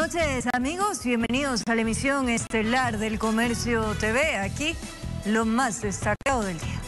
noches, amigos. Bienvenidos a la emisión estelar del Comercio TV. Aquí lo más destacado del día.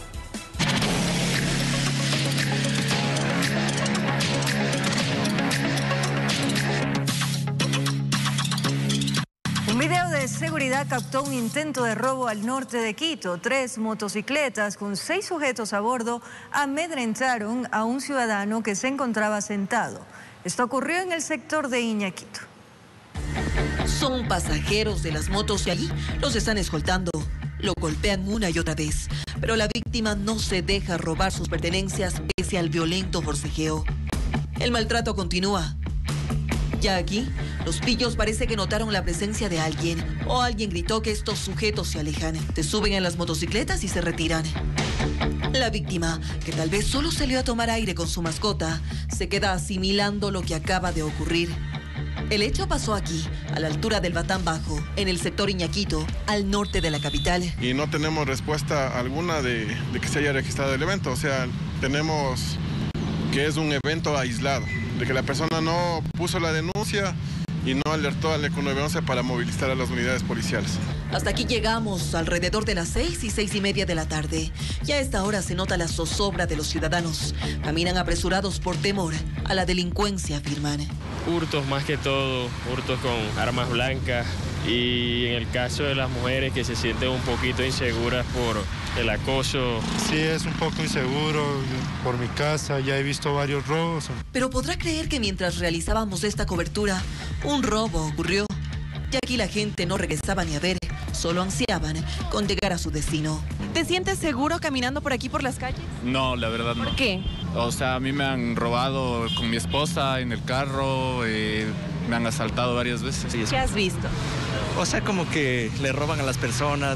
Un video de seguridad captó un intento de robo al norte de Quito. 3 motocicletas con 6 sujetos a bordo amedrentaron a un ciudadano que se encontraba sentado. Esto ocurrió en el sector de Iñaquito. Son pasajeros de las motos y allí los están escoltando. Lo golpean una y otra vez, pero la víctima no se deja robar sus pertenencias pese al violento forcejeo. El maltrato continúa. Ya aquí, los pillos parece que notaron la presencia de alguien o alguien gritó que estos sujetos se alejan. Se suben a las motocicletas y se retiran. La víctima, que tal vez solo salió a tomar aire con su mascota, se queda asimilando lo que acaba de ocurrir. El hecho pasó aquí, a la altura del Batán Bajo, en el sector Iñaquito, al norte de la capital. Y no tenemos respuesta alguna de que se haya registrado el evento. O sea, tenemos que es un evento aislado, de que la persona no puso la denuncia y no alertó al ECO 911 para movilizar a las unidades policiales. Hasta aquí llegamos alrededor de las 6 y 6:30 de la tarde. Ya a esta hora se nota la zozobra de los ciudadanos. Caminan apresurados por temor a la delincuencia, afirman. Hurtos más que todo, hurtos con armas blancas y en el caso de las mujeres que se sienten un poquito inseguras por el acoso. Sí, es un poco inseguro por mi casa, ya he visto varios robos. Pero podrá creer que mientras realizábamos esta cobertura, un robo ocurrió. Y aquí la gente no regresaba ni a ver, solo ansiaban con llegar a su destino. ¿Te sientes seguro caminando por aquí por las calles? No, la verdad no. ¿Por qué? O sea, a mí me han robado con mi esposa en el carro, me han asaltado varias veces. ¿Qué has visto? O sea, como que le roban a las personas,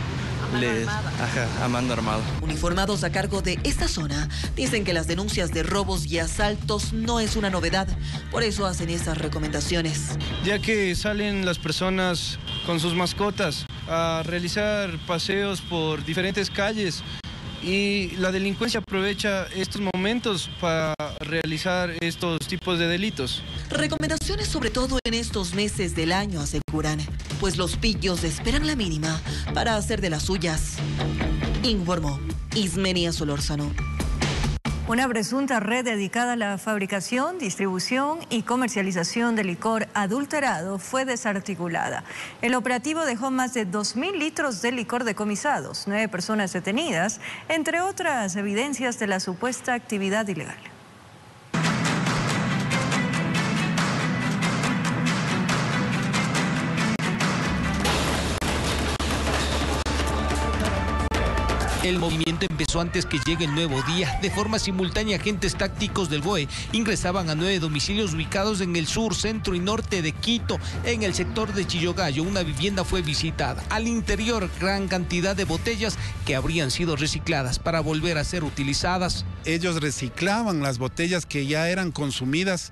a mano armado. Uniformados a cargo de esta zona dicen que las denuncias de robos y asaltos no es una novedad, por eso hacen estas recomendaciones. Ya que salen las personas con sus mascotas a realizar paseos por diferentes calles y la delincuencia aprovecha estos momentos para realizar estos tipos de delitos. Recomendaciones sobre todo en estos meses del año, aseguran, pues los pillos esperan la mínima para hacer de las suyas. Informó Ismenia Solórzano. Una presunta red dedicada a la fabricación, distribución y comercialización de licor adulterado fue desarticulada. El operativo dejó más de 2.000 litros de licor decomisados, 9 personas detenidas, entre otras evidencias de la supuesta actividad ilegal. El movimiento empezó antes que llegue el nuevo día. De forma simultánea, agentes tácticos del BOE ingresaban a 9 domicilios ubicados en el sur, centro y norte de Quito. En el sector de Chillogallo, una vivienda fue visitada. Al interior, gran cantidad de botellas que habrían sido recicladas para volver a ser utilizadas. Ellos reciclaban las botellas que ya eran consumidas,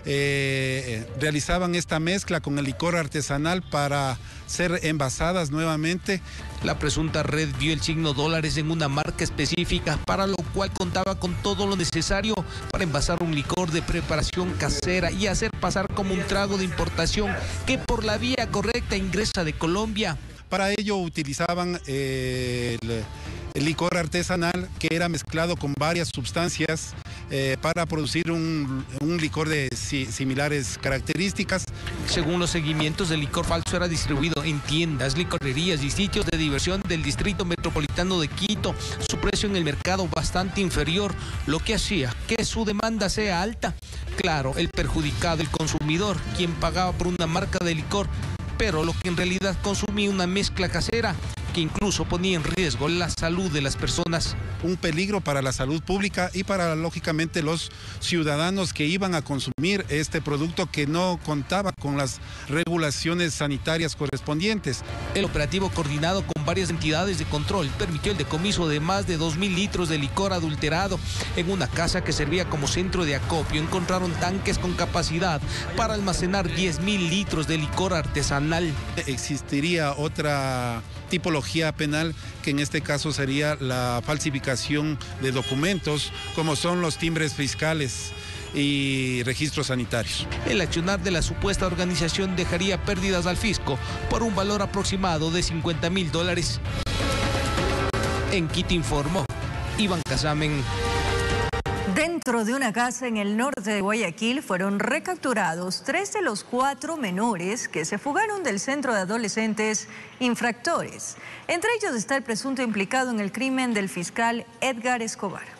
realizaban esta mezcla con el licor artesanal para ser envasadas nuevamente. La presunta red vio el signo dólares en una marca específica, para lo cual contaba con todo lo necesario para envasar un licor de preparación casera y hacer pasar como un trago de importación que por la vía correcta ingresa de Colombia. Para ello utilizaban el licor artesanal que era mezclado con varias sustancias para producir un licor de similares características. Según los seguimientos, el licor falso era distribuido en tiendas, licorerías y sitios de diversión del distrito metropolitano de Quito. Su precio en el mercado bastante inferior, lo que hacía que su demanda sea alta. Claro, el perjudicado, el consumidor, quien pagaba por una marca de licor, pero lo que en realidad consumía una mezcla casera que incluso ponía en riesgo la salud de las personas. Un peligro para la salud pública y para, lógicamente, los ciudadanos que iban a consumir este producto que no contaba con las regulaciones sanitarias correspondientes. El operativo, coordinado con varias entidades de control, permitió el decomiso de más de 2.000 litros de licor adulterado. En una casa que servía como centro de acopio encontraron tanques con capacidad para almacenar 10.000 litros de licor artesanal. Existiría otra tipología penal, que en este caso sería la falsificación de documentos, como son los timbres fiscales. y registros sanitarios. El accionar de la supuesta organización dejaría pérdidas al fisco por un valor aproximado de $50.000. En Quito informó Iván Casamen. Dentro de una casa en el norte de Guayaquil fueron recapturados 3 de los 4 menores que se fugaron del centro de adolescentes infractores. Entre ellos está el presunto implicado en el crimen del fiscal Edgar Escobar.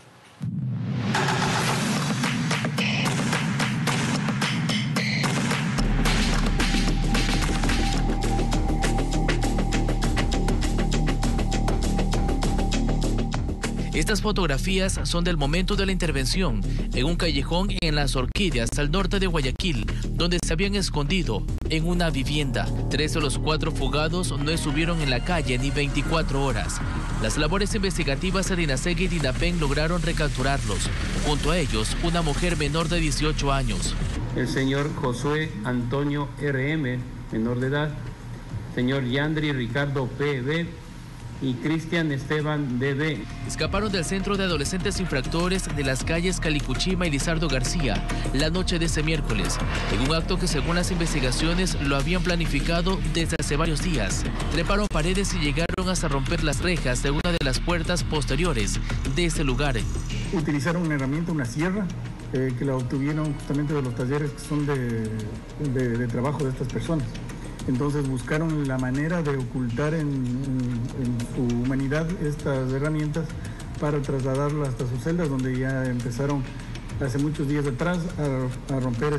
Estas fotografías son del momento de la intervención en un callejón en Las Orquídeas, al norte de Guayaquil, donde se habían escondido en una vivienda. 3 de los 4 fugados no estuvieron en la calle ni 24 horas. Las labores investigativas de Dinasegui y Dinapen lograron recapturarlos. Junto a ellos, una mujer menor de 18 años. El señor Josué Antonio R.M., menor de edad. Señor Yandri Ricardo P.B., y Cristian Esteban D.B. Escaparon del centro de adolescentes infractores de las calles Calicuchima y Lizardo García la noche de ese miércoles, en un acto que según las investigaciones lo habían planificado desde hace varios días. Treparon paredes y llegaron hasta romper las rejas de una de las puertas posteriores de ese lugar. Utilizaron una herramienta, una sierra, que la obtuvieron justamente de los talleres que son de trabajo de estas personas. Entonces buscaron la manera de ocultar en su humanidad estas herramientas para trasladarlas hasta sus celdas, donde ya empezaron hace muchos días atrás a romper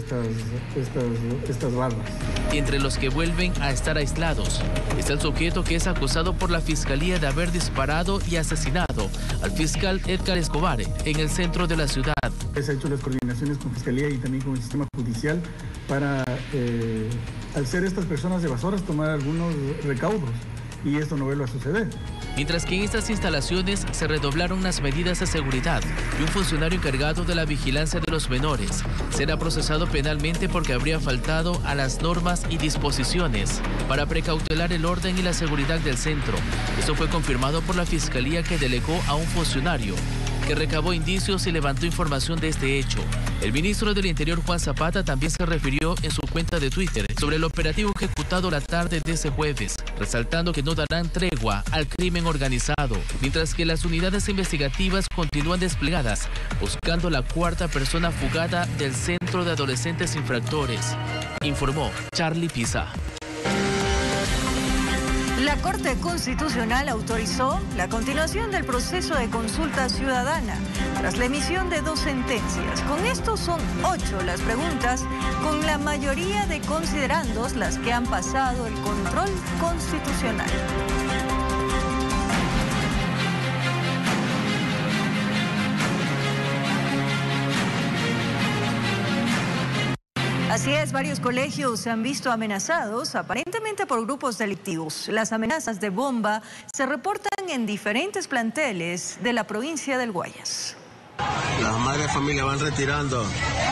estas barras. Y entre los que vuelven a estar aislados está el sujeto que es acusado por la Fiscalía de haber disparado y asesinado al fiscal Edgar Escobar en el centro de la ciudad. Se han hecho las coordinaciones con Fiscalía y también con el sistema judicial para, al ser estas personas evasoras, tomar algunos recaudos y esto no vuelva a suceder. Mientras que en estas instalaciones se redoblaron las medidas de seguridad y un funcionario encargado de la vigilancia de los menores será procesado penalmente porque habría faltado a las normas y disposiciones para precautelar el orden y la seguridad del centro. Esto fue confirmado por la Fiscalía, que delegó a un funcionario que recabó indicios y levantó información de este hecho. El ministro del Interior, Juan Zapata, también se refirió en su cuenta de Twitter sobre el operativo ejecutado la tarde de ese jueves, resaltando que no darán tregua al crimen organizado, mientras que las unidades investigativas continúan desplegadas, buscando la 4ª persona fugada del centro de adolescentes infractores, informó Charlie Pisa. La Corte Constitucional autorizó la continuación del proceso de consulta ciudadana tras la emisión de 2 sentencias. Con esto son 8 las preguntas, con la mayoría de considerandos las que han pasado el control constitucional. Así es, varios colegios se han visto amenazados, aparentemente por grupos delictivos. Las amenazas de bomba se reportan en diferentes planteles de la provincia del Guayas. Las madres de familia van retirando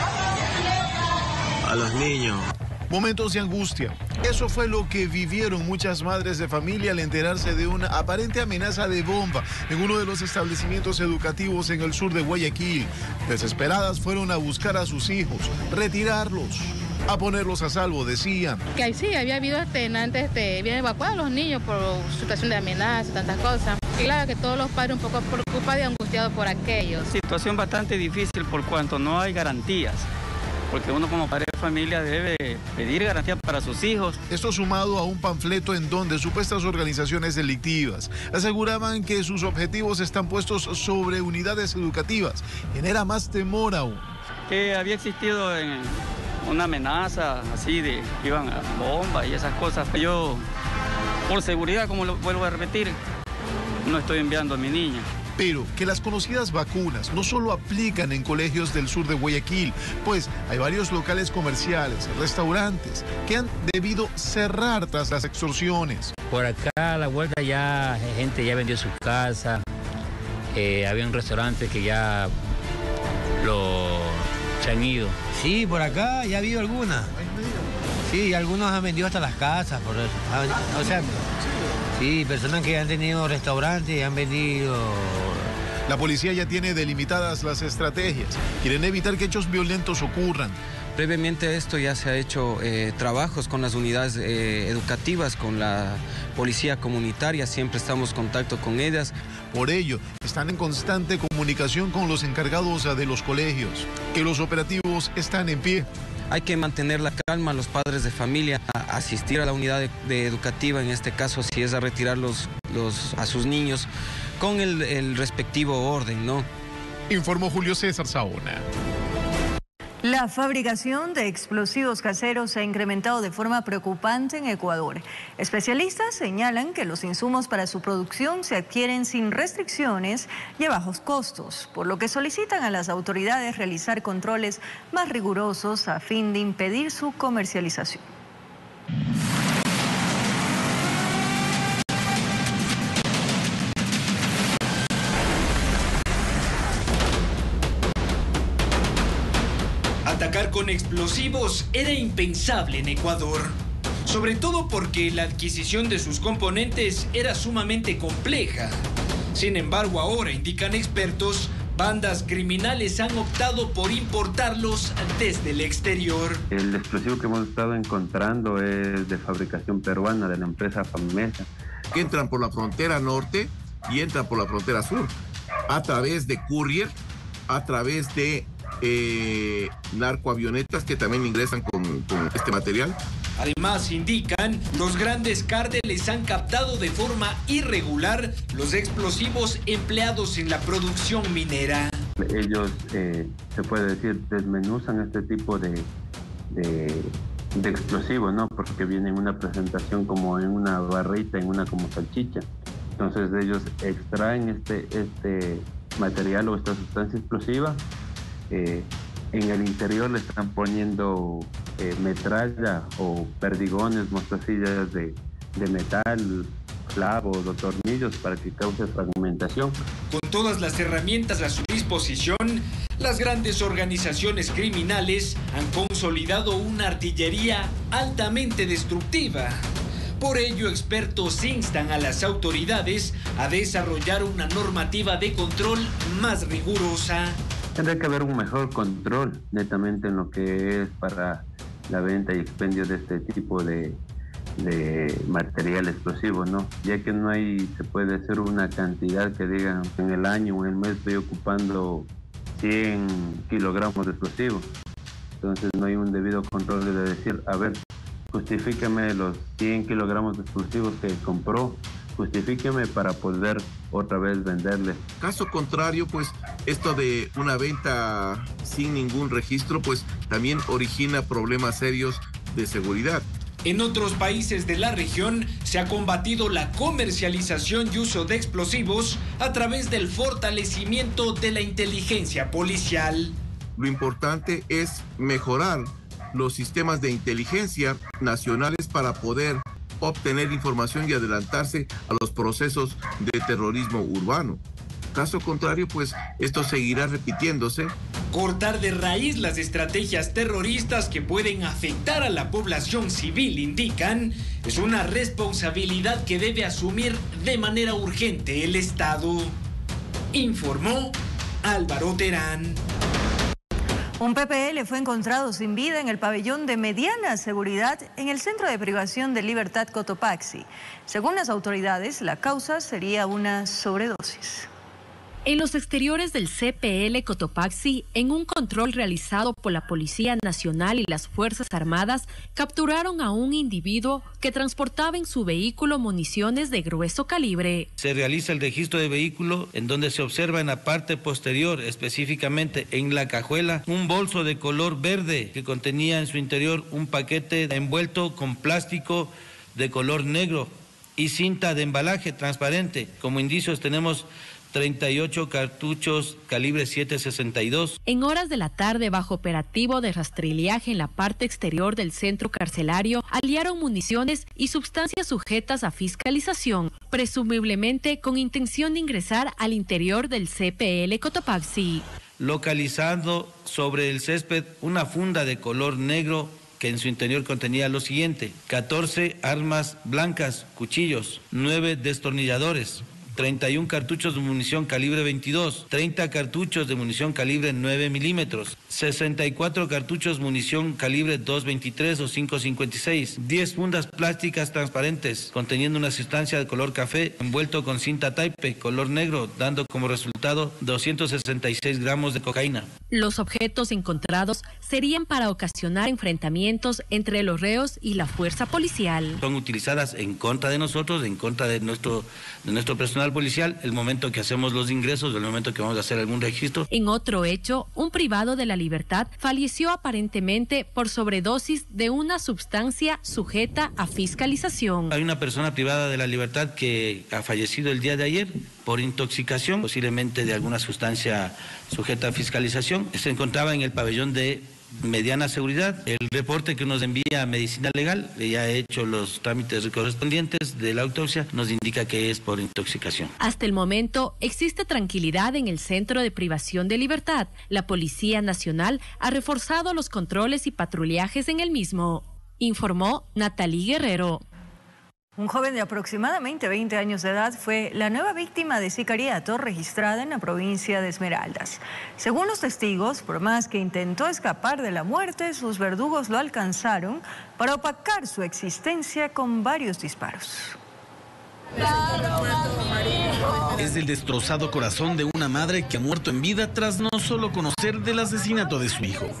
a los niños. Momentos de angustia. Eso fue lo que vivieron muchas madres de familia al enterarse de una aparente amenaza de bomba en uno de los establecimientos educativos en el sur de Guayaquil. Desesperadas fueron a buscar a sus hijos, retirarlos, a ponerlos a salvo, decían. Que sí, había habido antes habían evacuado a los niños por situación de amenaza, tantas cosas. Y claro que todos los padres un poco preocupados y angustiados por aquello. Situación bastante difícil por cuanto no hay garantías, porque uno como padre de familia debe pedir garantías para sus hijos. Esto sumado a un panfleto en donde supuestas organizaciones delictivas aseguraban que sus objetivos están puestos sobre unidades educativas. Genera más temor aún. Que había existido una amenaza así de que iban a bomba y esas cosas. Yo, por seguridad, como lo vuelvo a repetir, no estoy enviando a mi niña. Pero que las conocidas vacunas no solo aplican en colegios del sur de Guayaquil, pues hay varios locales comerciales, restaurantes, que han debido cerrar tras las extorsiones. Por acá a la vuelta ya gente ya vendió su casa, había un restaurante que ya se han ido. Sí, por acá ya ha habido algunas. Sí, algunos han vendido hasta las casas, por eso. O sea, sí, personas que han tenido restaurantes y han vendido La policía ya tiene delimitadas las estrategias. Quieren evitar que hechos violentos ocurran. Previamente a esto ya se ha hecho trabajos con las unidades educativas, con la policía comunitaria, siempre estamos en contacto con ellas. Por ello, están en constante comunicación con los encargados de los colegios, que los operativos están en pie. Hay que mantener la calma, los padres de familia, asistir a la unidad educativa, en este caso si es a retirar a sus niños, con el respectivo orden, ¿no? Informó Julio César Saona. La fabricación de explosivos caseros se ha incrementado de forma preocupante en Ecuador. Especialistas señalan que los insumos para su producción se adquieren sin restricciones y a bajos costos, por lo que solicitan a las autoridades realizar controles más rigurosos a fin de impedir su comercialización. Atacar con explosivos era impensable en Ecuador, sobre todo porque la adquisición de sus componentes era sumamente compleja. Sin embargo, ahora, indican expertos, bandas criminales han optado por importarlos desde el exterior. El explosivo que hemos estado encontrando es de fabricación peruana de la empresa FAMESA. Entran por la frontera norte y entran por la frontera sur, a través de courier, a través de narcoavionetas que también ingresan con este material. Además, indican, los grandes cárteles han captado de forma irregular los explosivos empleados en la producción minera. Ellos, se puede decir, desmenuzan este tipo de explosivos, ¿no? Porque viene en una presentación como en una barrita, en una como salchicha. Entonces ellos extraen este material o esta sustancia explosiva. En el interior le están poniendo metralla o perdigones, mostacillas de metal, clavos o tornillos para que cause fragmentación. Con todas las herramientas a su disposición, las grandes organizaciones criminales han consolidado una artillería altamente destructiva. Por ello, expertos instan a las autoridades a desarrollar una normativa de control más rigurosa. Tendría que haber un mejor control netamente en lo que es para la venta y expendio de este tipo de material explosivo, ¿no? Ya que no hay, se puede hacer una cantidad que digan en el año o en el mes estoy ocupando 100 kilogramos de explosivos. Entonces no hay un debido control de decir, a ver, justifíqueme los 100 kilogramos de explosivos que compró, justifíqueme para poder otra vez venderle. Caso contrario, pues esto de una venta sin ningún registro, pues también origina problemas serios de seguridad. En otros países de la región se ha combatido la comercialización y uso de explosivos a través del fortalecimiento de la inteligencia policial. Lo importante es mejorar los sistemas de inteligencia nacionales para poder obtener información y adelantarse a los procesos de terrorismo urbano. Caso contrario, pues esto seguirá repitiéndose. Cortar de raíz las estrategias terroristas que pueden afectar a la población civil, indican, es una responsabilidad que debe asumir de manera urgente el Estado. Informó Álvaro Terán. Un PPL fue encontrado sin vida en el pabellón de mediana seguridad en el Centro de Privación de Libertad Cotopaxi. Según las autoridades, la causa sería una sobredosis. En los exteriores del CPL Cotopaxi, en un control realizado por la Policía Nacional y las Fuerzas Armadas, capturaron a un individuo que transportaba en su vehículo municiones de grueso calibre. Se realiza el registro de vehículo en donde se observa en la parte posterior, específicamente en la cajuela, un bolso de color verde que contenía en su interior un paquete envuelto con plástico de color negro y cinta de embalaje transparente. Como indicios tenemos 38 cartuchos calibre 7.62. En horas de la tarde, bajo operativo de rastrillaje en la parte exterior del centro carcelario, hallaron municiones y sustancias sujetas a fiscalización, presumiblemente con intención de ingresar al interior del CPL Cotopaxi. Localizando sobre el césped una funda de color negro que en su interior contenía lo siguiente: 14 armas blancas, cuchillos, 9 destornilladores, 31 cartuchos de munición calibre 22, 30 cartuchos de munición calibre 9 milímetros, 64 cartuchos munición calibre 2.23 o 5.56, 10 fundas plásticas transparentes conteniendo una sustancia de color café envuelto con cinta taipe color negro, dando como resultado 266 gramos de cocaína. Los objetos encontrados serían para ocasionar enfrentamientos entre los reos y la fuerza policial. Son utilizadas en contra de nosotros, en contra de nuestro personal policial, el momento que hacemos los ingresos, el momento que vamos a hacer algún registro. En otro hecho, un privado de la libertad falleció aparentemente por sobredosis de una sustancia sujeta a fiscalización. Hay una persona privada de la libertad que ha fallecido el día de ayer por intoxicación, posiblemente de alguna sustancia sujeta a fiscalización. Se encontraba en el pabellón de mediana seguridad. El reporte que nos envía Medicina Legal, ya ha hecho los trámites correspondientes de la autopsia, nos indica que es por intoxicación. Hasta el momento existe tranquilidad en el centro de privación de libertad. La Policía Nacional ha reforzado los controles y patrullajes en el mismo, informó Natalie Guerrero. Un joven de aproximadamente 20 años de edad fue la nueva víctima de sicariato registrada en la provincia de Esmeraldas. Según los testigos, por más que intentó escapar de la muerte, sus verdugos lo alcanzaron para opacar su existencia con varios disparos. Es el destrozado corazón de una madre que ha muerto en vida tras no solo conocer del asesinato de su hijo,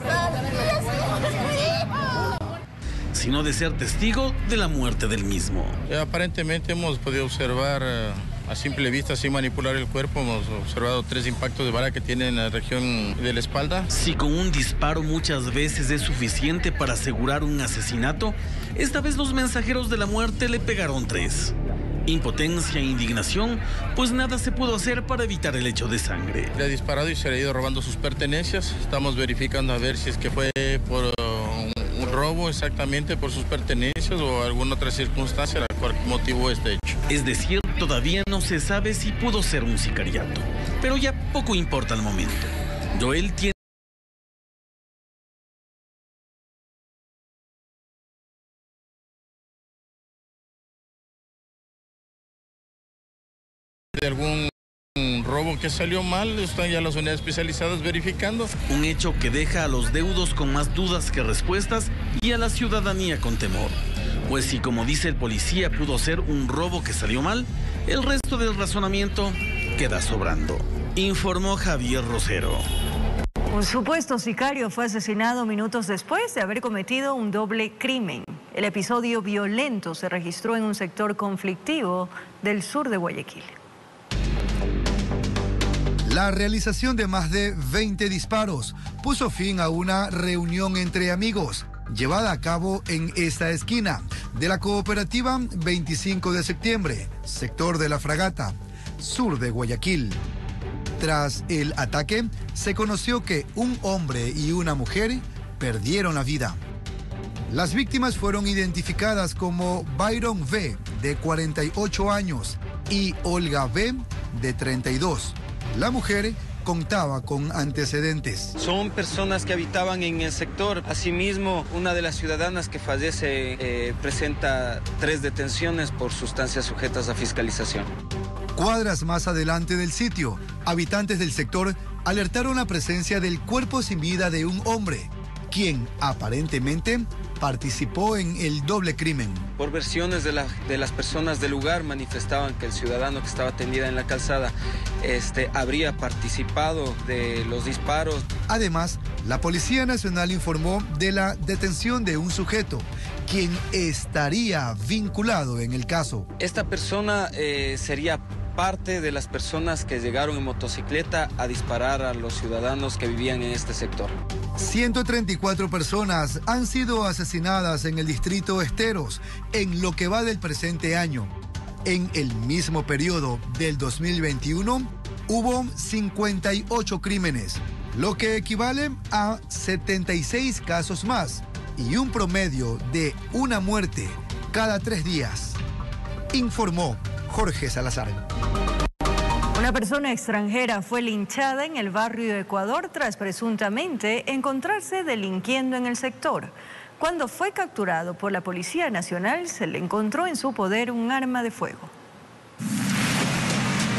sino de ser testigo de la muerte del mismo. Aparentemente hemos podido observar a simple vista, sin manipular el cuerpo, hemos observado 3 impactos de bala que tiene en la región de la espalda. Si con un disparo muchas veces es suficiente para asegurar un asesinato, esta vez los mensajeros de la muerte le pegaron 3. Impotencia e indignación, pues nada se pudo hacer para evitar el hecho de sangre. Le ha disparado y se le ha ido robando sus pertenencias. Estamos verificando a ver si es que fue por un robo exactamente, por sus pertenencias o alguna otra circunstancia la cual motivó este hecho. Es decir, todavía no se sabe si pudo ser un sicariato, pero ya poco importa el momento. Joel tiene de algún robo que salió mal, están ya las unidades especializadas verificando. Un hecho que deja a los deudos con más dudas que respuestas y a la ciudadanía con temor. Pues si, como dice el policía, pudo ser un robo que salió mal, el resto del razonamiento queda sobrando, informó Javier Rosero. Un supuesto sicario fue asesinado minutos después de haber cometido un doble crimen. El episodio violento se registró en un sector conflictivo del sur de Guayaquil. La realización de más de 20 disparos puso fin a una reunión entre amigos llevada a cabo en esta esquina de la cooperativa 25 de septiembre, sector de La Fragata, sur de Guayaquil. Tras el ataque, se conoció que un hombre y una mujer perdieron la vida. Las víctimas fueron identificadas como Byron V, de 48 años, y Olga B, de 32. La mujer contaba con antecedentes. Son personas que habitaban en el sector. Asimismo, una de las ciudadanas que fallece presenta 3 detenciones por sustancias sujetas a fiscalización. Cuadras más adelante del sitio, habitantes del sector alertaron la presencia del cuerpo sin vida de un hombre, quien aparentemente participó en el doble crimen. Por versiones de las personas del lugar manifestaban que el ciudadano que estaba tendida en la calzada habría participado de los disparos. Además, la Policía Nacional informó de la detención de un sujeto, quien estaría vinculado en el caso. Esta persona sería parte de las personas que llegaron en motocicleta a disparar a los ciudadanos que vivían en este sector. 134 personas han sido asesinadas en el distrito Esteros en lo que va del presente año. En el mismo periodo del 2021 hubo 58 crímenes, lo que equivale a 76 casos más y un promedio de una muerte cada 3 días, informó Jorge Salazar. Una persona extranjera fue linchada en el barrio de Ecuador tras presuntamente encontrarse delinquiendo en el sector. Cuando fue capturado por la Policía Nacional, se le encontró en su poder un arma de fuego.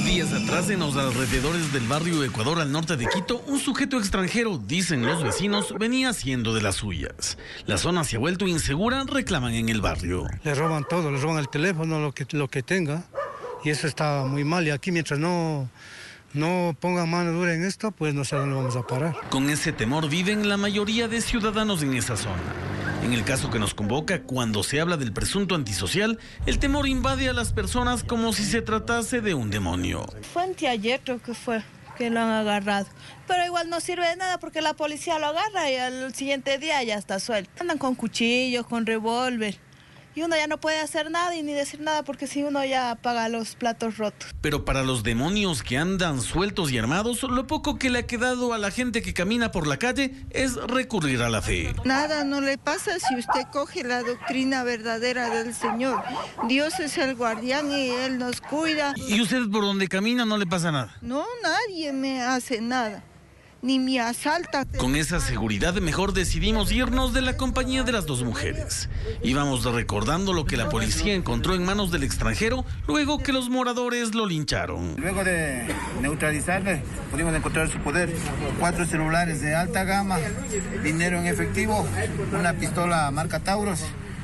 Días atrás, en los alrededores del barrio Ecuador al norte de Quito, un sujeto extranjero, dicen los vecinos, venía haciendo de las suyas. La zona se ha vuelto insegura, reclaman en el barrio. Le roban todo, le roban el teléfono, lo que tenga, y eso está muy mal. Y aquí mientras no pongan mano dura en esto, pues no sé dónde vamos a parar. Con ese temor viven la mayoría de ciudadanos en esa zona. En el caso que nos convoca, cuando se habla del presunto antisocial, el temor invade a las personas como si se tratase de un demonio. Fue anteayer, creo que fue, que lo han agarrado. Pero igual no sirve de nada porque la policía lo agarra y al siguiente día ya está suelto. Andan con cuchillos, con revólver. Y uno ya no puede hacer nada y ni decir nada porque si uno ya paga los platos rotos. Pero para los demonios que andan sueltos y armados, lo poco que le ha quedado a la gente que camina por la calle es recurrir a la fe. Nada no le pasa si usted coge la doctrina verdadera del Señor. Dios es el guardián y Él nos cuida. ¿Y usted por donde camina no le pasa nada? No, nadie me hace nada. Ni me asalta. Con esa seguridad mejor decidimos irnos de la compañía de las dos mujeres. Íbamos recordando lo que la policía encontró en manos del extranjero luego que los moradores lo lincharon. Luego de neutralizarle, pudimos encontrar su poder. 4 celulares de alta gama, dinero en efectivo, una pistola marca Tauros,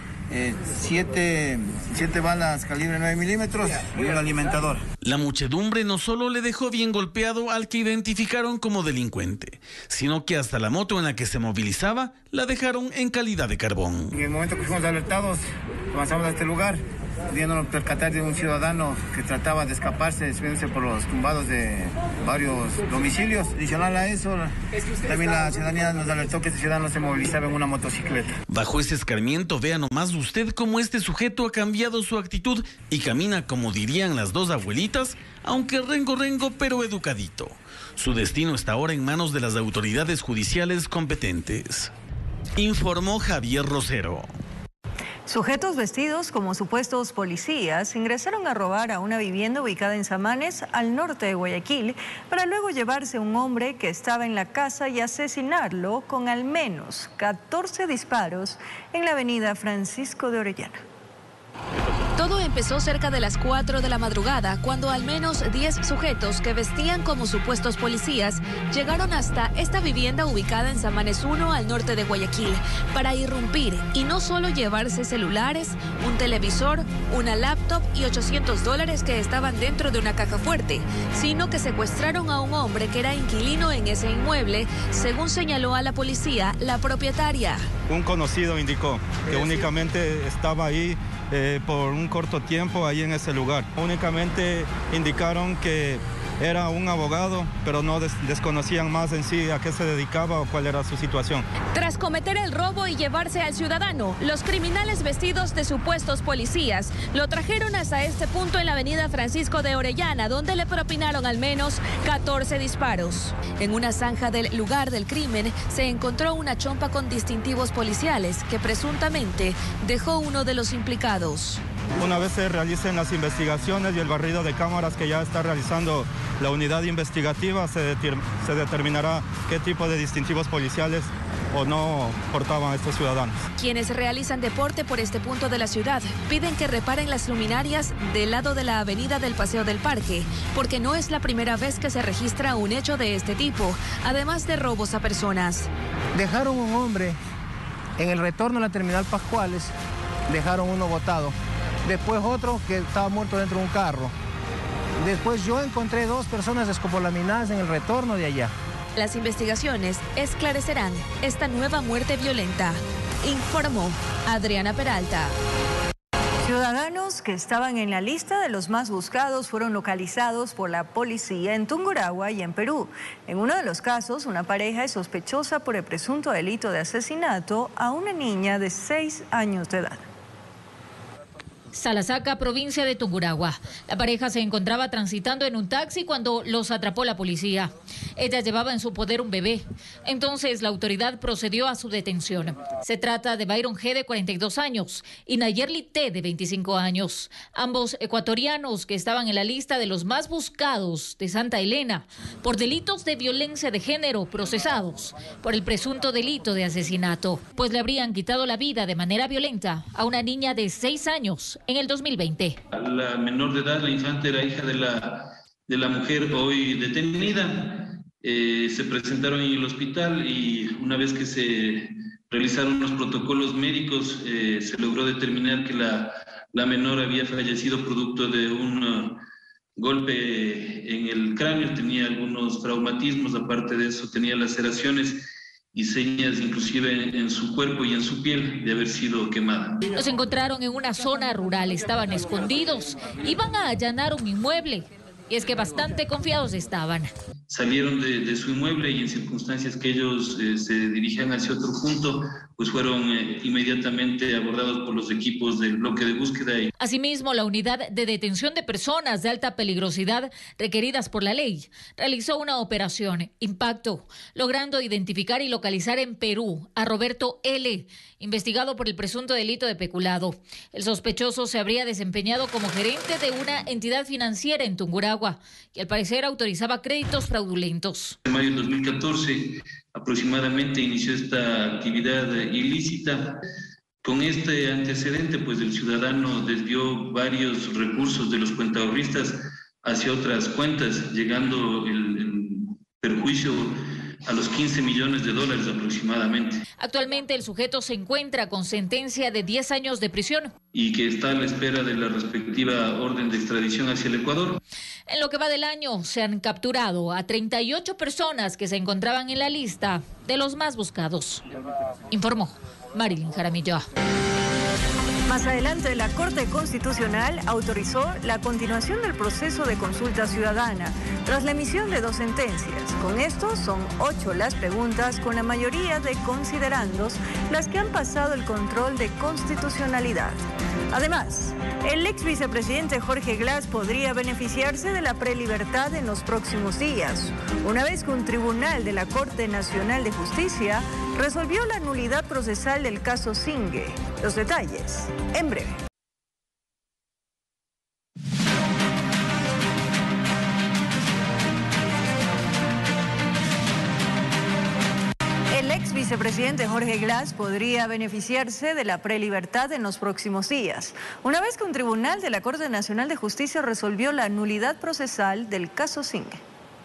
7 balas calibre 9 milímetros y un alimentador. La muchedumbre no solo le dejó bien golpeado al que identificaron como delincuente, sino que hasta la moto en la que se movilizaba la dejaron en calidad de carbón. En el momento que fuimos alertados, avanzamos a este lugar, pudiéndonos percatar de un ciudadano que trataba de escaparse, subiéndose por los tumbados de varios domicilios. Adicional a eso, también la ciudadanía nos alertó que este ciudadano se movilizaba en una motocicleta. Bajo ese escarmiento, vea nomás usted cómo este sujeto ha cambiado su actitud y camina como dirían las dos abuelitas, aunque rengo pero educadito. Su destino está ahora en manos de las autoridades judiciales competentes. Informó Javier Rosero. Sujetos vestidos como supuestos policías ingresaron a robar a una vivienda ubicada en Samanes, al norte de Guayaquil, para luego llevarse a un hombre que estaba en la casa y asesinarlo con al menos 14 disparos en la avenida Francisco de Orellana. Todo empezó cerca de las 4 de la madrugada, cuando al menos 10 sujetos que vestían como supuestos policías llegaron hasta esta vivienda ubicada en Samanes 1, al norte de Guayaquil, para irrumpir y no solo llevarse celulares, un televisor, una laptop y $800 que estaban dentro de una caja fuerte, sino que secuestraron a un hombre que era inquilino en ese inmueble, según señaló a la policía la propietaria. Un conocido indicó que únicamente estaba ahí por un corto tiempo ahí en ese lugar. Únicamente indicaron que era un abogado, pero no desconocían más en sí a qué se dedicaba o cuál era su situación. Tras cometer el robo y llevarse al ciudadano, los criminales vestidos de supuestos policías lo trajeron hasta este punto en la avenida Francisco de Orellana, donde le propinaron al menos 14 disparos. En una zanja del lugar del crimen se encontró una chompa con distintivos policiales que presuntamente dejó uno de los implicados. Una vez se realicen las investigaciones y el barrido de cámaras que ya está realizando la unidad investigativa, se determinará qué tipo de distintivos policiales o no portaban estos ciudadanos. Quienes realizan deporte por este punto de la ciudad piden que reparen las luminarias del lado de la avenida del Paseo del Parque, porque no es la primera vez que se registra un hecho de este tipo, además de robos a personas. Dejaron un hombre en el retorno a la terminal Pascuales, dejaron uno botado. Después otro que estaba muerto dentro de un carro. Después yo encontré 2 personas escopolaminadas en el retorno de allá. Las investigaciones esclarecerán esta nueva muerte violenta, informó Adriana Peralta. Ciudadanos que estaban en la lista de los más buscados fueron localizados por la policía en Tungurahua y en Perú. En uno de los casos, una pareja es sospechosa por el presunto delito de asesinato a una niña de 6 años de edad. Salasaca, provincia de Tungurahua. La pareja se encontraba transitando en un taxi cuando los atrapó la policía. Ella llevaba en su poder un bebé. Entonces la autoridad procedió a su detención. Se trata de Byron G, de 42 años, y Nayerli T, de 25 años. Ambos ecuatorianos que estaban en la lista de los más buscados de Santa Elena por delitos de violencia de género, procesados por el presunto delito de asesinato, pues le habrían quitado la vida de manera violenta a una niña de 6 años en el 2020. La menor de edad, la infante, era hija de la la mujer hoy detenida. Se presentaron en el hospital y una vez que se realizaron los protocolos médicos, se logró determinar que la menor había fallecido producto de un golpe en el cráneo, tenía algunos traumatismos, aparte de eso tenía laceraciones y señas inclusive en su cuerpo y en su piel de haber sido quemada. Los encontraron en una zona rural, estaban escondidos, iban a allanar un inmueble y es que bastante confiados estaban. Salieron de su inmueble y en circunstancias que ellos se dirigían hacia otro punto, pues fueron inmediatamente abordados por los equipos del bloque de búsqueda. Asimismo, la unidad de detención de personas de alta peligrosidad requeridas por la ley realizó una operación Impacto, logrando identificar y localizar en Perú a Roberto L., investigado por el presunto delito de peculado. El sospechoso se habría desempeñado como gerente de una entidad financiera en Tungurahua y al parecer autorizaba créditos fraudulentos. En mayo de 2014 aproximadamente inició esta actividad ilícita. Con este antecedente, pues el ciudadano desvió varios recursos de los cuentaahorristas hacia otras cuentas, llegando el perjuicio a los $15 millones aproximadamente. Actualmente el sujeto se encuentra con sentencia de 10 años de prisión. Y que está a la espera de la respectiva orden de extradición hacia el Ecuador. En lo que va del año se han capturado a 38 personas que se encontraban en la lista de los más buscados. Informó Marilyn Jaramillo. Más adelante, la Corte Constitucional autorizó la continuación del proceso de consulta ciudadana tras la emisión de 2 sentencias. Con esto son 8 las preguntas con la mayoría de considerandos las que han pasado el control de constitucionalidad. Además, el ex vicepresidente Jorge Glass podría beneficiarse de la prelibertad en los próximos días, una vez que un tribunal de la Corte Nacional de Justicia resolvió la nulidad procesal del caso Zingue. Los detalles en breve. El ex vicepresidente Jorge Glass podría beneficiarse de la prelibertad en los próximos días, una vez que un tribunal de la Corte Nacional de Justicia resolvió la nulidad procesal del caso Zingue.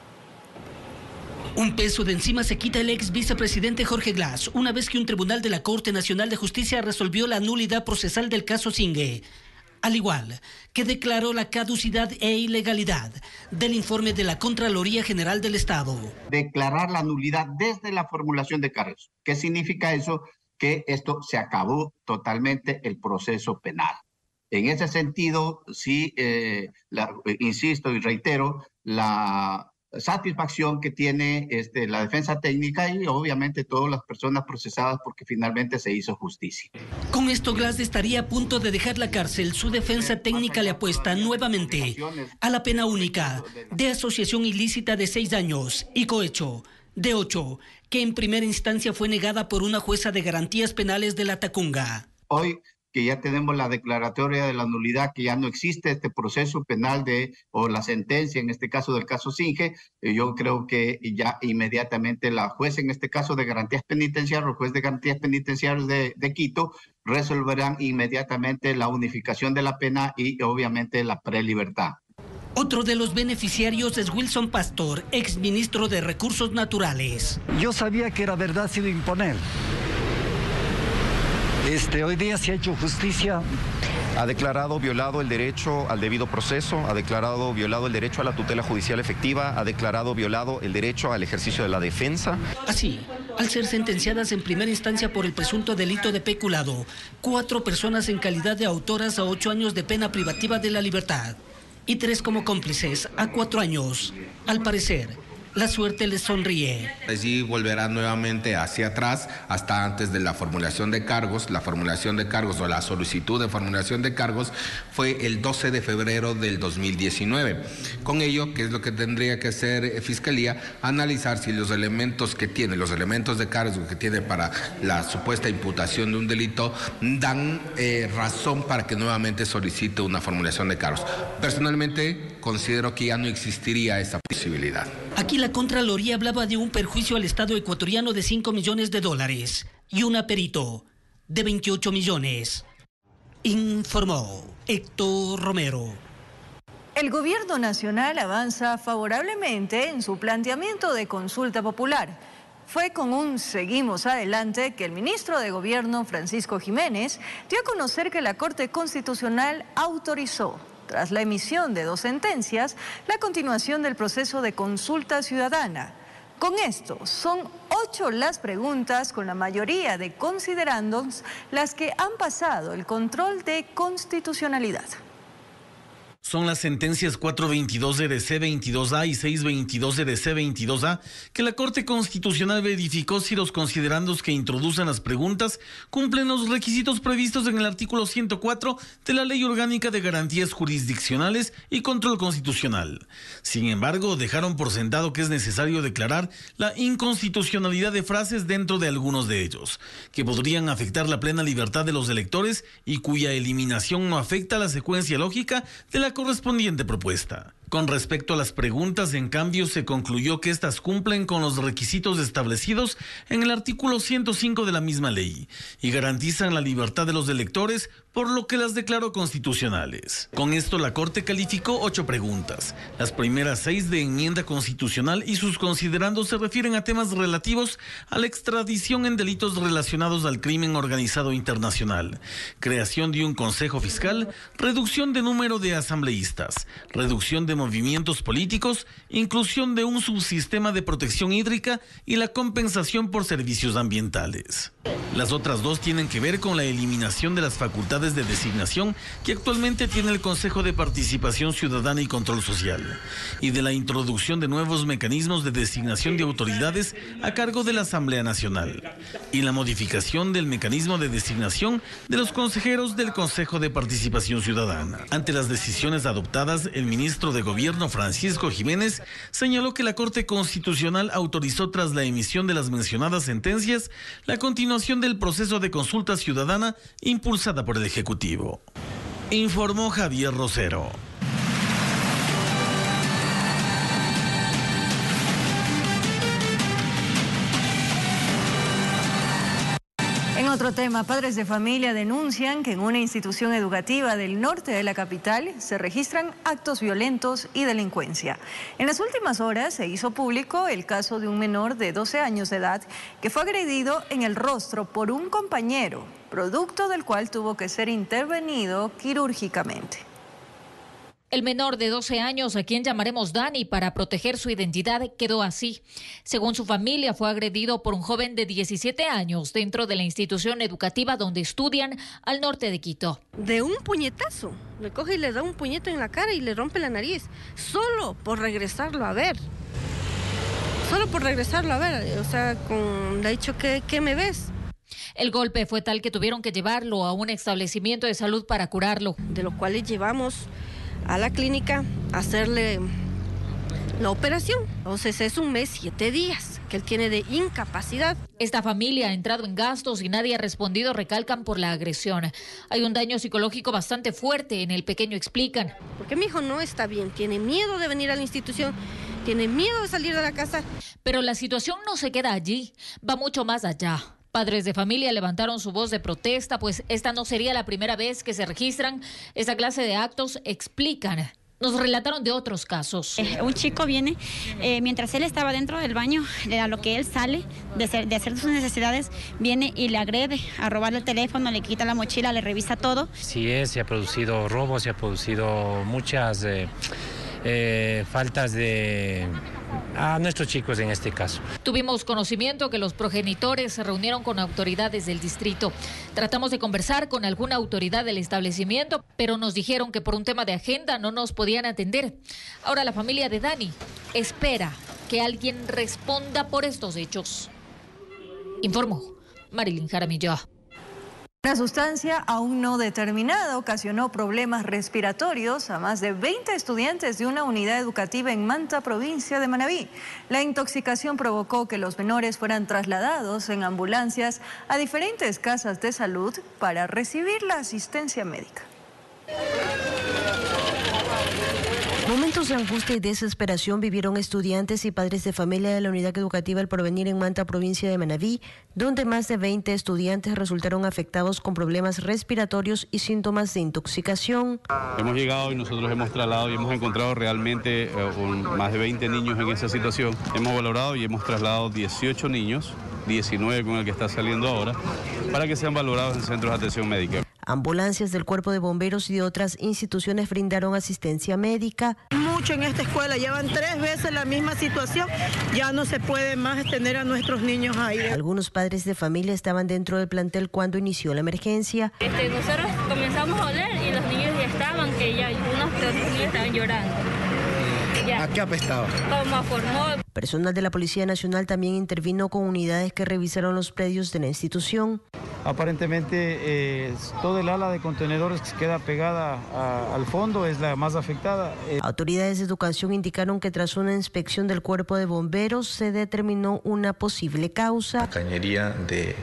Un peso de encima se quita el ex vicepresidente Jorge Glass, una vez que un tribunal de la Corte Nacional de Justicia resolvió la nulidad procesal del caso Zingue, al igual que declaró la caducidad e ilegalidad del informe de la Contraloría General del Estado. Declarar la nulidad desde la formulación de cargos. ¿Qué significa eso? Que esto se acabó totalmente el proceso penal. En ese sentido, sí, insisto y reitero, la satisfacción que tiene la defensa técnica y obviamente todas las personas procesadas porque finalmente se hizo justicia. Con esto Glass estaría a punto de dejar la cárcel. Su defensa técnica le apuesta nuevamente a la pena única de asociación ilícita de 6 años y cohecho de 8, que en primera instancia fue negada por una jueza de garantías penales de La Tacunga. Hoy que ya tenemos la declaratoria de la nulidad, que ya no existe este proceso penal o la sentencia, en este caso del caso Zingue, yo creo que ya inmediatamente la juez, en este caso de garantías penitenciarias, el juez de garantías penitenciarias de Quito, resolverán inmediatamente la unificación de la pena y obviamente la prelibertad. Otro de los beneficiarios es Wilson Pastor, exministro de Recursos Naturales. Yo sabía que era verdad sin imponer. Hoy día se ha hecho justicia. Ha declarado violado el derecho al debido proceso, ha declarado violado el derecho a la tutela judicial efectiva, ha declarado violado el derecho al ejercicio de la defensa. Así, al ser sentenciadas en primera instancia por el presunto delito de peculado, 4 personas en calidad de autoras a 8 años de pena privativa de la libertad y 3 como cómplices a 4 años. Al parecer, la suerte les sonríe. Allí volverá nuevamente hacia atrás hasta antes de la formulación de cargos. La formulación de cargos o la solicitud de formulación de cargos fue el 12 de febrero del 2019. Con ello, ¿qué es lo que tendría que hacer Fiscalía? Analizar si los elementos que tiene, los elementos de cargo que tiene para la supuesta imputación de un delito dan razón para que nuevamente solicite una formulación de cargos. Personalmente, considero que ya no existiría esa posibilidad. Aquí la Contraloría hablaba de un perjuicio al Estado ecuatoriano de $5 millones y un aperito de 28 millones. Informó Héctor Romero. El gobierno nacional avanza favorablemente en su planteamiento de consulta popular. Fue con un seguimos adelante que el ministro de Gobierno, Francisco Jiménez, dio a conocer que la Corte Constitucional autorizó, tras la emisión de 2 sentencias, la continuación del proceso de consulta ciudadana. Con esto, son 8 las preguntas con la mayoría de considerandos las que han pasado el control de constitucionalidad. Son las sentencias 422 RC 22A y 622 RC 22A que la Corte Constitucional verificó si los considerandos que introducen las preguntas cumplen los requisitos previstos en el artículo 104 de la Ley Orgánica de Garantías Jurisdiccionales y Control Constitucional. Sin embargo, dejaron por sentado que es necesario declarar la inconstitucionalidad de frases dentro de algunos de ellos, que podrían afectar la plena libertad de los electores y cuya eliminación no afecta la secuencia lógica de la correspondiente propuesta. Con respecto a las preguntas, en cambio, se concluyó que estas cumplen con los requisitos establecidos en el artículo 105 de la misma ley y garantizan la libertad de los electores, por lo que las declaró constitucionales. Con esto, la Corte calificó 8 preguntas. Las primeras 6 de enmienda constitucional y sus considerandos se refieren a temas relativos a la extradición en delitos relacionados al crimen organizado internacional, creación de un consejo fiscal, reducción de número de asambleístas, reducción de movimientos políticos, inclusión de un subsistema de protección hídrica y la compensación por servicios ambientales. Las otras 2 tienen que ver con la eliminación de las facultades de designación que actualmente tiene el Consejo de Participación Ciudadana y Control Social y de la introducción de nuevos mecanismos de designación de autoridades a cargo de la Asamblea Nacional y la modificación del mecanismo de designación de los consejeros del Consejo de Participación Ciudadana. Ante las decisiones adoptadas, el ministro de Gobierno, Francisco Jiménez, señaló que la Corte Constitucional autorizó, tras la emisión de las mencionadas sentencias, la continuación del proceso de consulta ciudadana impulsada por el Ejecutivo. Informó Javier Rosero. En otro tema, padres de familia denuncian que en una institución educativa del norte de la capital se registran actos violentos y delincuencia. En las últimas horas se hizo público el caso de un menor de 12 años de edad que fue agredido en el rostro por un compañero, producto del cual tuvo que ser intervenido quirúrgicamente. El menor de 12 años, a quien llamaremos Dani para proteger su identidad, quedó así. Según su familia, fue agredido por un joven de 17 años dentro de la institución educativa donde estudian al norte de Quito. De un puñetazo, le coge y le da un puñete en la cara y le rompe la nariz, solo por regresarlo a ver. Solo por regresarlo a ver, o sea, le ha dicho, ¿qué me ves? El golpe fue tal que tuvieron que llevarlo a un establecimiento de salud para curarlo. De los cuales llevamos a la clínica a hacerle la operación. Entonces es 1 mes 7 días que él tiene de incapacidad. Esta familia ha entrado en gastos y nadie ha respondido, recalcan, por la agresión. Hay un daño psicológico bastante fuerte en el pequeño, explican. Porque mi hijo no está bien, tiene miedo de venir a la institución, tiene miedo de salir de la casa. Pero la situación no se queda allí, va mucho más allá. Padres de familia levantaron su voz de protesta, pues esta no sería la primera vez que se registran esta clase de actos, explican. Nos relataron de otros casos. Un chico viene, mientras él estaba dentro del baño, a lo que él sale de hacer sus necesidades, viene y le agrede, a robarle el teléfono, le quita la mochila, le revisa todo. Sí, se ha producido robos, se ha producido muchas faltas a nuestros chicos en este caso. Tuvimos conocimiento que los progenitores se reunieron con autoridades del distrito. Tratamos de conversar con alguna autoridad del establecimiento, pero nos dijeron que por un tema de agenda no nos podían atender. Ahora la familia de Dani espera que alguien responda por estos hechos. Informó Marilyn Jaramillo. Una sustancia aún no determinada ocasionó problemas respiratorios a más de 20 estudiantes de una unidad educativa en Manta, provincia de Manabí. La intoxicación provocó que los menores fueran trasladados en ambulancias a diferentes casas de salud para recibir la asistencia médica. Momentos de angustia y desesperación vivieron estudiantes y padres de familia de la Unidad Educativa El Porvenir en Manta, provincia de Manabí, donde más de 20 estudiantes resultaron afectados con problemas respiratorios y síntomas de intoxicación. Hemos llegado y nosotros hemos trasladado y hemos encontrado realmente más de 20 niños en esa situación. Hemos valorado y hemos trasladado 18 niños, 19 con el que está saliendo ahora, para que sean valorados en centros de atención médica. Ambulancias del Cuerpo de Bomberos y de otras instituciones brindaron asistencia médica. Mucho en esta escuela, llevan 3 veces la misma situación, ya no se puede más tener a nuestros niños ahí. Algunos padres de familia estaban dentro del plantel cuando inició la emergencia. Nosotros comenzamos a oler y los niños ya estaban, que ya unos 3 niños estaban llorando. Ya. ¿A qué apestaba? Como a formol. Personal de la Policía Nacional también intervino con unidades que revisaron los predios de la institución. Aparentemente toda el ala de contenedores que queda pegada al fondo es la más afectada. Autoridades de educación indicaron que tras una inspección del Cuerpo de Bomberos se determinó una posible causa. Cañería de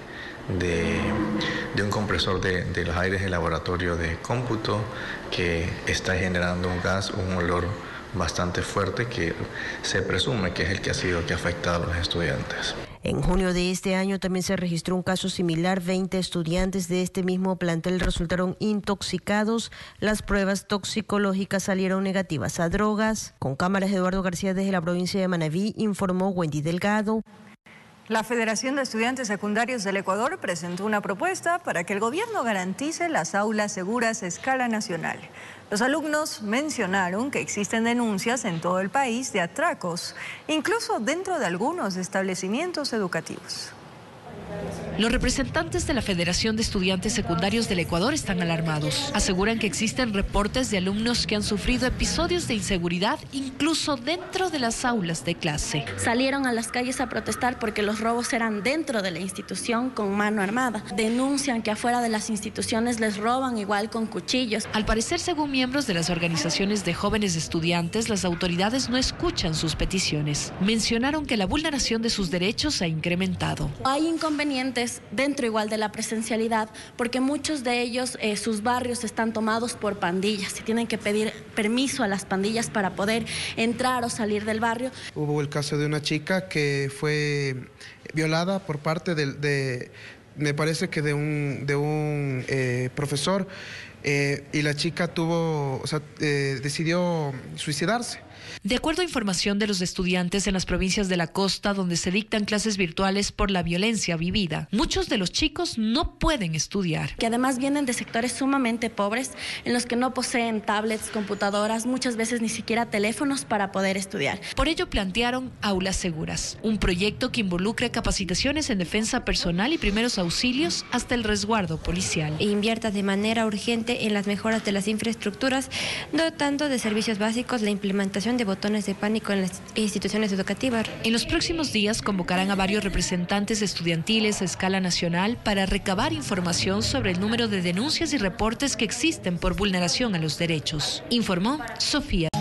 un compresor de los aires del laboratorio de cómputo que está generando un gas, un olor bastante fuerte que se presume que es el que ha afectado a los estudiantes. En junio de este año también se registró un caso similar. 20 estudiantes de este mismo plantel resultaron intoxicados. Las pruebas toxicológicas salieron negativas a drogas. Con cámaras, Eduardo García desde la provincia de Manabí, informó Wendy Delgado. La Federación de Estudiantes Secundarios del Ecuador presentó una propuesta para que el gobierno garantice las aulas seguras a escala nacional. Los alumnos mencionaron que existen denuncias en todo el país de atracos, incluso dentro de algunos establecimientos educativos. Los representantes de la Federación de Estudiantes Secundarios del Ecuador están alarmados. Aseguran que existen reportes de alumnos que han sufrido episodios de inseguridad incluso dentro de las aulas de clase. Salieron a las calles a protestar porque los robos eran dentro de la institución con mano armada. Denuncian que afuera de las instituciones les roban igual con cuchillos. Al parecer, según miembros de las organizaciones de jóvenes estudiantes, las autoridades no escuchan sus peticiones. Mencionaron que la vulneración de sus derechos ha incrementado. Hay inconvenientes dentro igual de la presencialidad, porque muchos de ellos, sus barrios están tomados por pandillas y tienen que pedir permiso a las pandillas para poder entrar o salir del barrio. Hubo el caso de una chica que fue violada por parte me parece que de un profesor, y la chica decidió suicidarse. De acuerdo a información de los estudiantes en las provincias de la costa, donde se dictan clases virtuales por la violencia vivida, muchos de los chicos no pueden estudiar. Que además vienen de sectores sumamente pobres, en los que no poseen tablets, computadoras, muchas veces ni siquiera teléfonos para poder estudiar. Por ello plantearon Aulas Seguras, un proyecto que involucra capacitaciones en defensa personal y primeros auxilios hasta el resguardo policial. E invierta de manera urgente en las mejoras de las infraestructuras, dotando de servicios básicos la implementación de botones de pánico en las instituciones educativas. En los próximos días convocarán a varios representantes estudiantiles a escala nacional para recabar información sobre el número de denuncias y reportes que existen por vulneración a los derechos. Informó Sofía.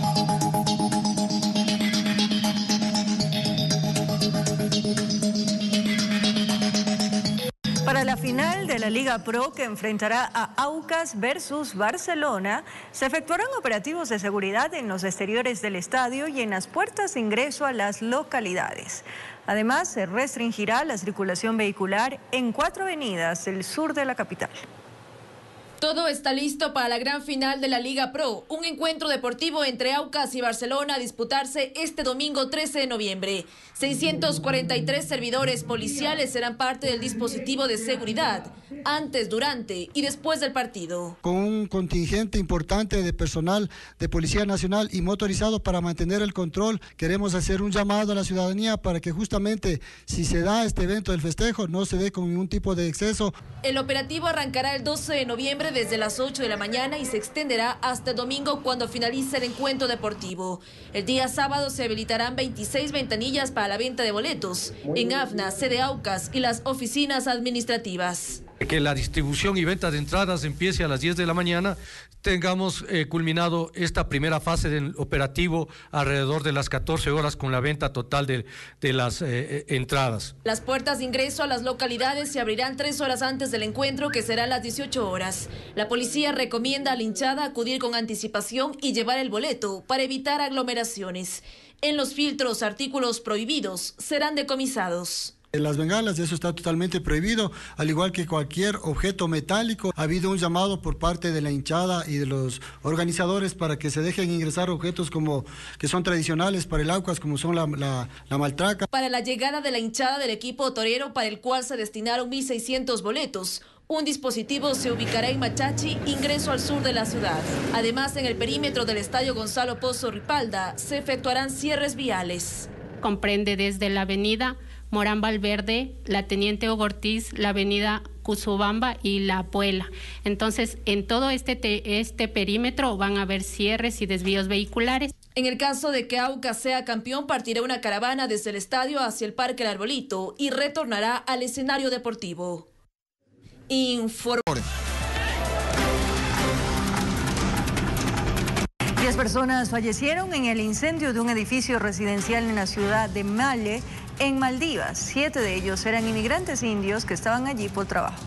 Para la final de la Liga Pro, que enfrentará a Aucas versus Barcelona, se efectuarán operativos de seguridad en los exteriores del estadio y en las puertas de ingreso a las localidades. Además, se restringirá la circulación vehicular en 4 avenidas del sur de la capital. Todo está listo para la gran final de la Liga Pro, un encuentro deportivo entre Aucas y Barcelona a disputarse este domingo 13 de noviembre. 643 servidores policiales serán parte del dispositivo de seguridad, antes, durante y después del partido. Con un contingente importante de personal de Policía Nacional y motorizado para mantener el control, queremos hacer un llamado a la ciudadanía para que justamente si se da este evento del festejo no se dé con ningún tipo de exceso. El operativo arrancará el 12 de noviembre desde las 8 de la mañana y se extenderá hasta el domingo cuando finalice el encuentro deportivo. El día sábado se habilitarán 26 ventanillas para la venta de boletos en AFNA, sede Aucas y las oficinas administrativas. Que la distribución y venta de entradas empiece a las 10 de la mañana, tengamos culminado esta primera fase del operativo alrededor de las 14 horas con la venta total de las entradas. Las puertas de ingreso a las localidades se abrirán 3 horas antes del encuentro, que será a las 18 horas. La policía recomienda a la hinchada acudir con anticipación y llevar el boleto para evitar aglomeraciones. En los filtros, artículos prohibidos serán decomisados. Las bengalas, eso está totalmente prohibido, al igual que cualquier objeto metálico. Ha habido un llamado por parte de la hinchada y de los organizadores para que se dejen ingresar objetos que son tradicionales para el Aucas, como son la maltraca. Para la llegada de la hinchada del equipo torero, para el cual se destinaron 1.600 boletos, un dispositivo se ubicará en Machachi, ingreso al sur de la ciudad. Además, en el perímetro del estadio Gonzalo Pozo Ripalda se efectuarán cierres viales. Comprende desde la avenida Morán Valverde, la Teniente Hugo Ortiz, la avenida Cusubamba y la Puela. Entonces, en todo este perímetro van a haber cierres y desvíos vehiculares. En el caso de que Aucas sea campeón, partirá una caravana desde el estadio hacia el Parque El Arbolito y retornará al escenario deportivo. Informó. 10 personas fallecieron en el incendio de un edificio residencial en la ciudad de Male, en Maldivas. 7 de ellos eran inmigrantes indios que estaban allí por trabajo.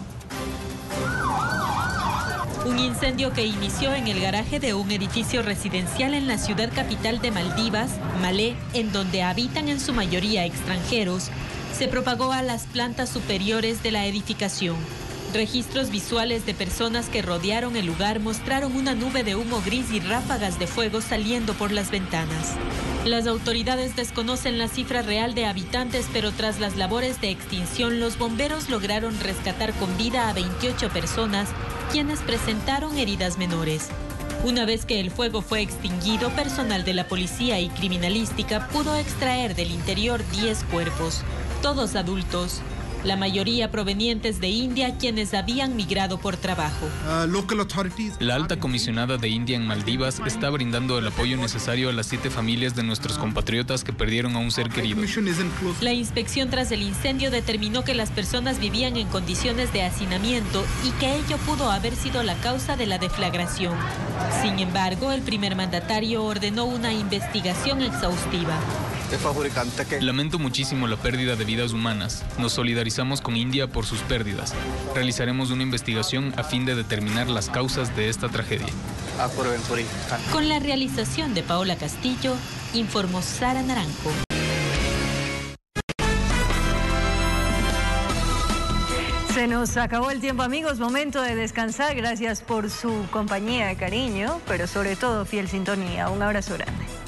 Un incendio que inició en el garaje de un edificio residencial en la ciudad capital de Maldivas, Malé, en donde habitan en su mayoría extranjeros, se propagó a las plantas superiores de la edificación. Registros visuales de personas que rodearon el lugar mostraron una nube de humo gris y ráfagas de fuego saliendo por las ventanas. Las autoridades desconocen la cifra real de habitantes, pero tras las labores de extinción, los bomberos lograron rescatar con vida a 28 personas, quienes presentaron heridas menores. Una vez que el fuego fue extinguido, personal de la policía y criminalística pudo extraer del interior 10 cuerpos, todos adultos, la mayoría provenientes de India, quienes habían migrado por trabajo. La alta comisionada de India en Maldivas está brindando el apoyo necesario a las 7 familias de nuestros compatriotas que perdieron a un ser querido. La inspección tras el incendio determinó que las personas vivían en condiciones de hacinamiento y que ello pudo haber sido la causa de la deflagración. Sin embargo, el primer mandatario ordenó una investigación exhaustiva. Lamento muchísimo la pérdida de vidas humanas. Nos solidarizamos con India por sus pérdidas. Realizaremos una investigación a fin de determinar las causas de esta tragedia. Con la realización de Paola Castillo, informó Sara Naranjo. Se nos acabó el tiempo, amigos. Momento de descansar. Gracias por su compañía, cariño, pero sobre todo fiel sintonía. Un abrazo grande.